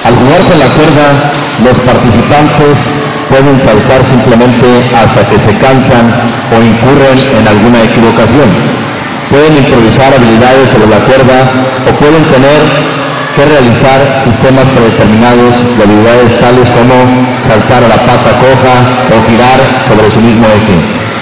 Al jugar con la cuerda, los participantes pueden saltar simplemente hasta que se cansan o incurren en alguna equivocación. Pueden improvisar habilidades sobre la cuerda o pueden tener que realizar sistemas predeterminados de habilidades tales como saltar a la pata coja o girar sobre su mismo eje.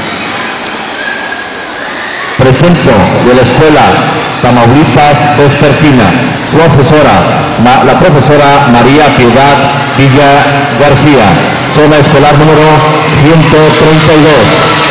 Presento de la escuela Tamaulipas Vespertina, su asesora, la profesora María Piedad Villa García, zona escolar número 132.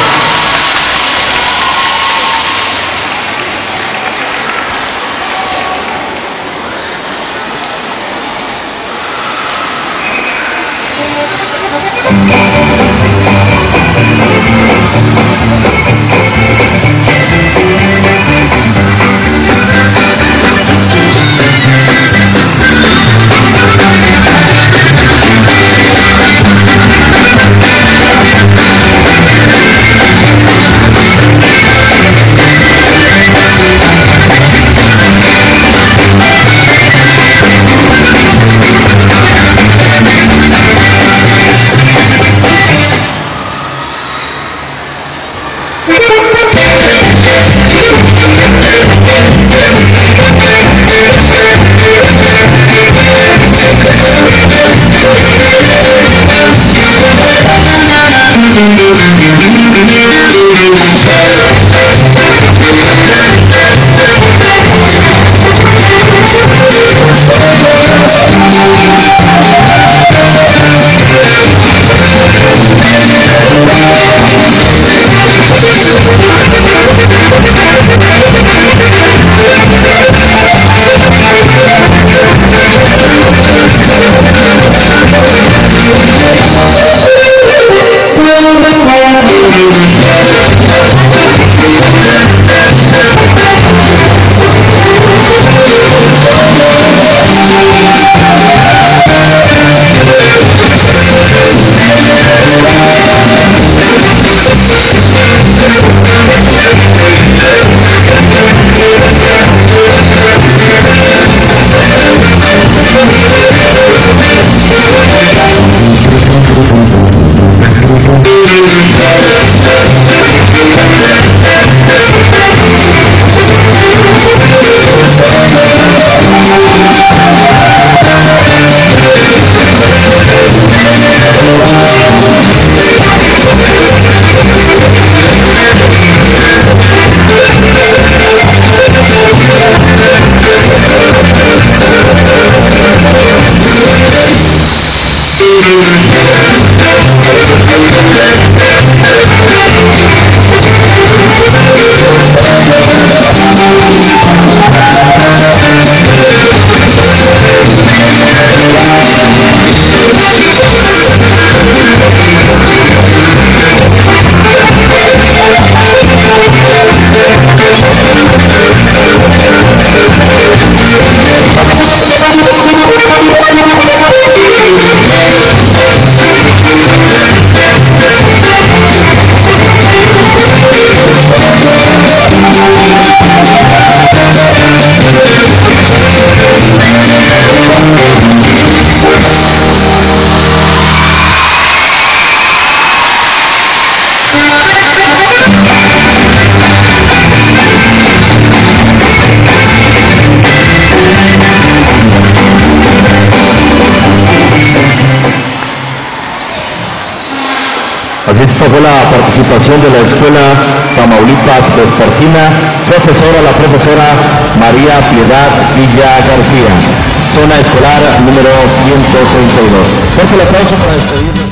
Esta fue la participación de la escuela Tamaulipas Vespertina, su asesora, la profesora María Piedad Villa García, zona escolar número 132. Fuerte el aplauso para despedirnos.